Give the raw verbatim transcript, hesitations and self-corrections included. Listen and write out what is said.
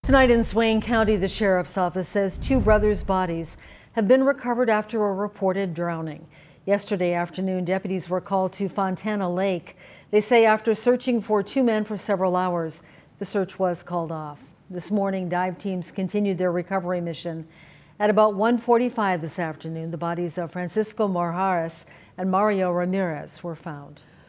Tonight in Swain County, the sheriff's office says two brothers' bodies have been recovered after a reported drowning. Yesterday afternoon, deputies were called to Fontana Lake. They say after searching for two men for several hours, the search was called off. This morning, dive teams continued their recovery mission. At about one forty-five this afternoon, the bodies of Francisco Morjares and Mario Ramirez were found.